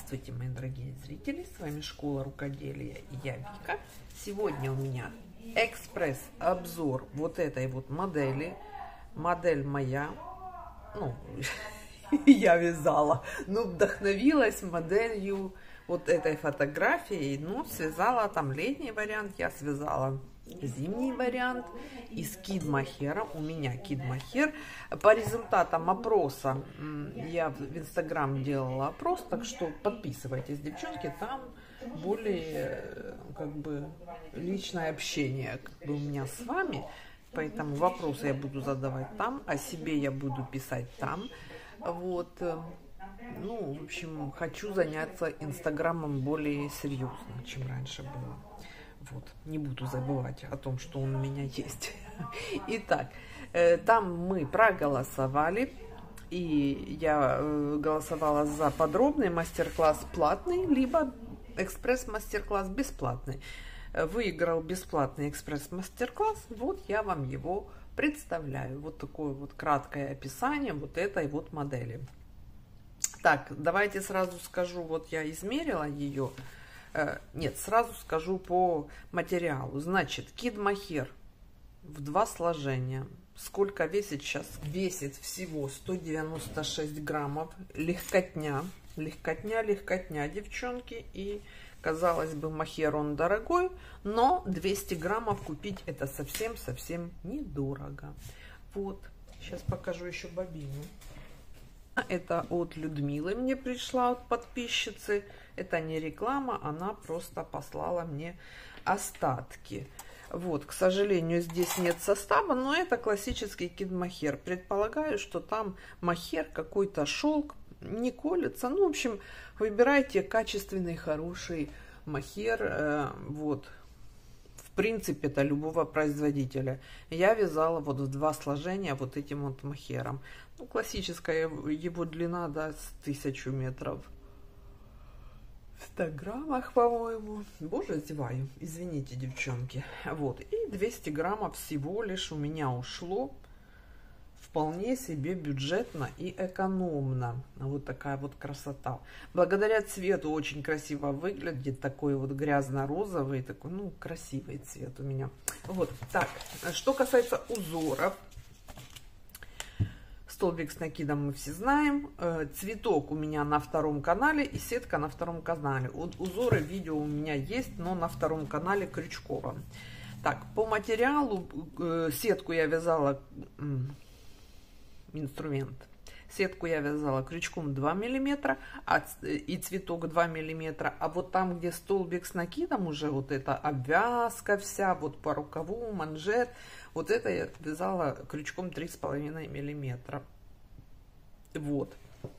Здравствуйте, мои дорогие зрители, с вами Школа Рукоделия и я Вика. Сегодня у меня экспресс-обзор вот этой вот модели. Модель моя, ну, я вязала, но вдохновилась моделью вот этой фотографии, ну, связала там летний вариант, я связала зимний вариант из кид-мохера. У меня кид-мохер. По результатам опроса, я в Инстаграм делала опрос, так что подписывайтесь, девчонки, там более как бы личное общение как бы у меня с вами, поэтому вопросы я буду задавать там, о себе я буду писать там. Вот, ну, в общем, хочу заняться Инстаграмом более серьезно, чем раньше было. Вот, не буду забывать о том, что он у меня есть. Итак, там мы проголосовали, и я голосовала за подробный мастер-класс платный, либо экспресс-мастер-класс бесплатный. Выиграл бесплатный экспресс-мастер-класс, вот я вам его представляю. Вот такое вот краткое описание вот этой вот модели. Так, давайте сразу скажу, вот я измерила ее. Нет, сразу скажу по материалу. Значит, кид-мохер в 2 сложения. Сколько весит сейчас? Весит всего 196 граммов. Легкотня. Легкотня, девчонки. И, казалось бы, мохер он дорогой, но 200 граммов купить это совсем недорого. Вот, сейчас покажу еще бобину. Это от Людмилы мне пришла, от подписчицы. Это не реклама, она просто послала мне остатки. Вот, к сожалению, здесь нет состава, но это классический кид-мохер. Предполагаю, что там мохер, какой-то шелк, не колется. Ну, в общем, выбирайте качественный, хороший мохер. Вот. В принципе, это любого производителя. Я вязала вот в 2 сложения вот этим вот мохером. Ну, классическая его длина, да, с 1000 метров. В 100 граммах, по-моему. Боже, зеваю. Извините, девчонки. Вот. И 200 граммов всего лишь у меня ушло. Вполне себе бюджетно и экономно. Вот такая вот красота. Благодаря цвету очень красиво выглядит. Такой вот грязно-розовый, такой, ну, красивый цвет у меня. Вот. Так, что касается узоров. Столбик с накидом мы все знаем. Цветок у меня на 2-м канале и сетка на 2-м канале. Узоры видео у меня есть, но на 2-м канале крючковом. Так, по материалу сетку я вязала... инструмент. Сетку я вязала крючком 2 мм и цветок 2 мм. А вот там, где столбик с накидом, уже вот эта обвязка вся, вот по рукаву, манжет, вот это я вязала крючком 3,5 мм. Вот.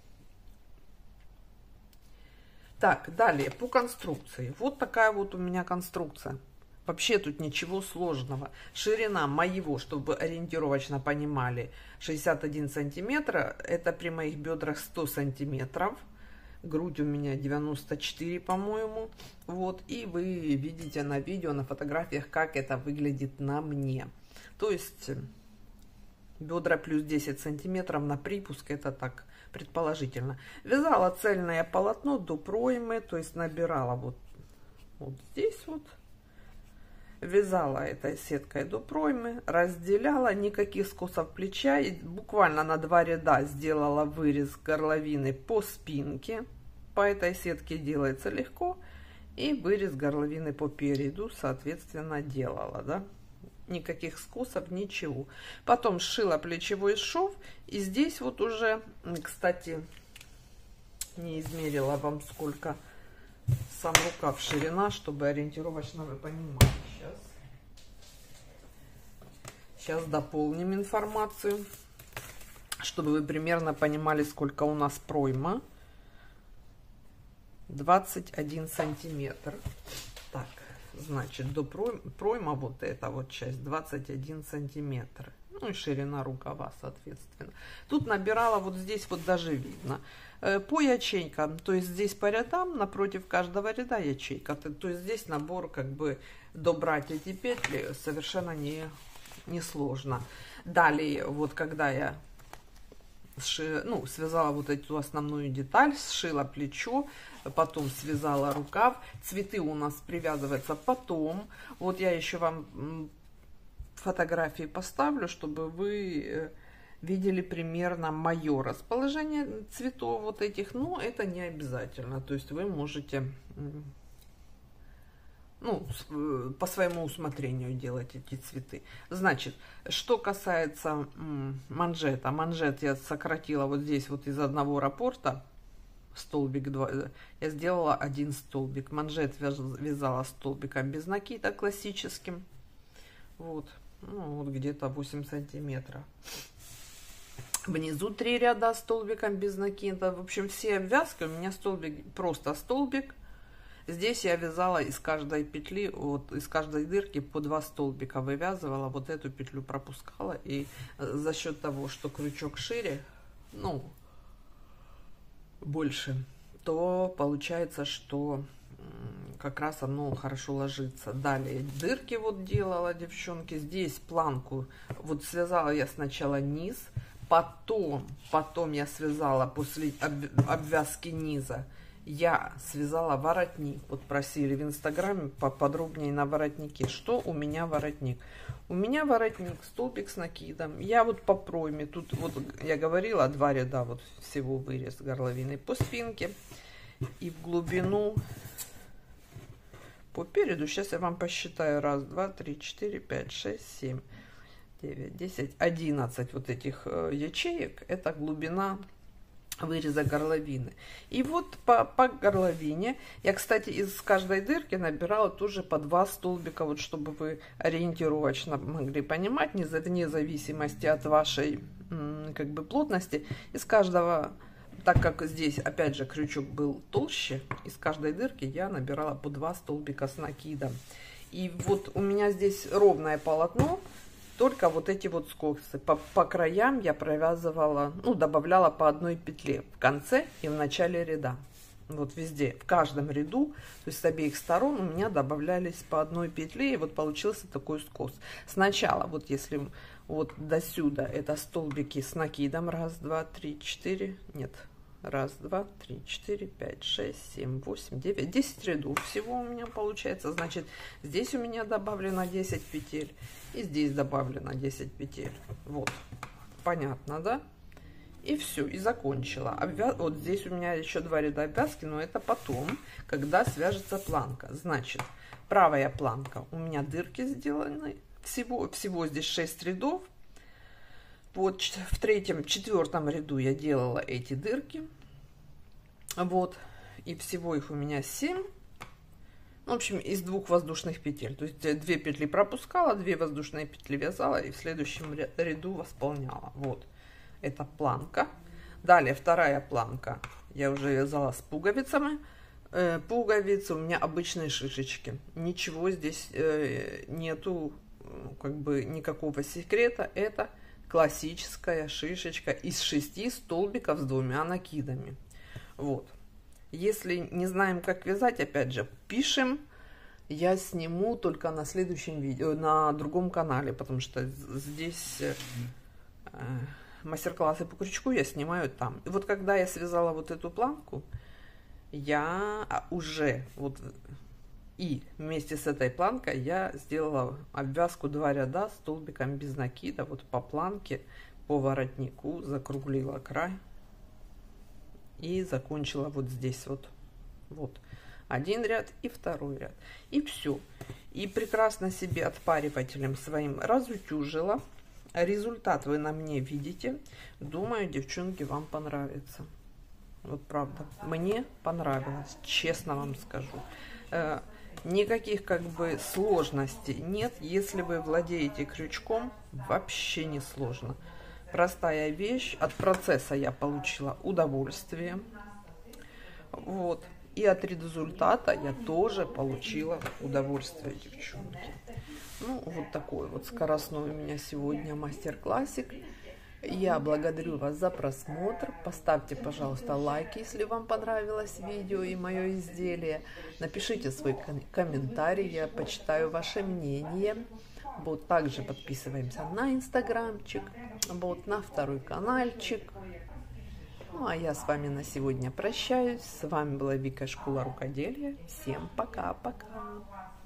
Так, далее по конструкции. Вот такая вот у меня конструкция. Вообще тут ничего сложного. Ширина моего, чтобы ориентировочно понимали, 61 сантиметра. Это при моих бедрах 100 сантиметров. Грудь у меня 94, по-моему. Вот. И вы видите на видео, на фотографиях, как это выглядит на мне. То есть бедра плюс 10 сантиметров на припуск. Это так предположительно. Вязала цельное полотно до проймы. То есть набирала вот здесь вот. Вязала этой сеткой до проймы, разделяла, никаких скосов плеча, и буквально на 2 ряда сделала вырез горловины по спинке. По этой сетке делается легко, и вырез горловины по переду, соответственно, делала, да? Никаких скосов, ничего. Потом сшила плечевой шов, и здесь вот уже, кстати, не измерила вам сколько сам рукав, ширина, чтобы ориентировочно вы понимали. Сейчас дополним информацию, чтобы вы примерно понимали, сколько у нас пройма. 21 сантиметр. Так, значит, до пройма вот эта вот часть 21 сантиметр. Ну и ширина рукава, соответственно. Тут набирала, вот здесь вот даже видно. По ячейкам, то есть здесь по рядам, напротив каждого ряда ячейка. То есть здесь набор, как бы, добрать эти петли совершенно не сложно. Далее, вот когда я связала вот эту основную деталь, сшила плечо, потом связала рукав. Цветы у нас привязываются потом. Вот я еще вам фотографии поставлю, чтобы вы видели примерно мое расположение цветов вот этих, но это не обязательно. То есть вы можете, ну, по своему усмотрению делать эти цветы. Значит, что касается манжета. Манжет я сократила вот здесь вот из одного раппорта. Столбик 2. Я сделала один столбик. Манжет вязала столбиком без накида классическим. Вот. Ну, вот где-то 8 сантиметров. Внизу 3 ряда столбиком без накида. В общем, все обвязки у меня столбик, просто столбик. Здесь я вязала из каждой петли, вот из каждой дырки по 2 столбика вывязывала. Вот эту петлю пропускала. И за счет того, что крючок шире, ну, больше, то получается, что как раз оно хорошо ложится. Далее дырки вот делала, девчонки. Здесь планку вот связала я сначала низ. Потом я связала после обвязки низа, я связала воротник. Вот просили в инстаграме поподробнее на воротнике. Что у меня воротник? У меня воротник, столбик с накидом. Я вот по пройме, тут вот я говорила, 2 ряда вот всего вырез горловины по спинке. И в глубину по переду, сейчас я вам посчитаю, 1, 2, 3, 4, 5, 6, 7, 9, 10, 11 вот этих ячеек, это глубина выреза горловины. И вот по горловине я, кстати, из каждой дырки набирала тоже по 2 столбика, вот чтобы вы ориентировочно могли понимать, вне зависимости от вашей как бы плотности. Из каждого, так как здесь опять же крючок был толще, из каждой дырки я набирала по 2 столбика с накидом. И вот у меня здесь ровное полотно. Только вот эти вот скосы по краям я провязывала, ну, добавляла по 1 петле в конце и в начале ряда. Вот везде, в каждом ряду, то есть с обеих сторон у меня добавлялись по 1 петле, и вот получился такой скос. Сначала, вот если вот до сюда, это столбики с накидом, 1, 2, 3, 4, нет, 1, 2, 3, 4, 5, 6, 7, 8, 9, 10 рядов всего у меня получается. Значит, здесь у меня добавлено 10 петель. И здесь добавлено 10 петель. Вот. Понятно, да? И все, и закончила. Вот здесь у меня еще 2 ряда обвязки, но это потом, когда свяжется планка. Значит, правая планка. У меня дырки сделаны. Всего здесь 6 рядов. Вот в 3-м, 4-м ряду я делала эти дырки. Вот. И всего их у меня 7. В общем, из 2 воздушных петель. То есть 2 петли пропускала, 2 воздушные петли вязала и в следующем ряду восполняла. Вот. Это планка. Далее 2-я планка. Я уже вязала с пуговицами. Пуговицы у меня обычные шишечки. Ничего здесь нету, как бы никакого секрета. Это классическая шишечка из 6 столбиков с 2 накидами. Вот. Если не знаем, как вязать, опять же, пишем. Я сниму только на следующем видео, на другом канале, потому что здесь мастер-классы по крючку я снимаю там. И вот когда я связала вот эту планку, я уже вот и вместе с этой планкой я сделала обвязку 2 ряда столбиком без накида, вот по планке, по воротнику, закруглила край. И закончила вот здесь вот. Вот. 1 ряд и 2 ряд. И все. И прекрасно себе отпаривателем своим разутюжила. Результат вы на мне видите. Думаю, девчонки, вам понравится. Вот правда. Мне понравилось. Честно вам скажу. Никаких как бы сложностей нет. Если вы владеете крючком, вообще не сложно. Простая вещь. От процесса я получила удовольствие. Вот. И от результата я тоже получила удовольствие, девчонки. Ну, вот такой вот скоростной у меня сегодня мастер-классик. Я благодарю вас за просмотр. Поставьте, пожалуйста, лайк, если вам понравилось видео и мое изделие. Напишите свой комментарий, я почитаю ваше мнение. Вот, также подписываемся на инстаграмчик, вот, на 2-й канальчик. Ну, а я с вами на сегодня прощаюсь. С вами была Вика, школа рукоделия. Всем пока-пока.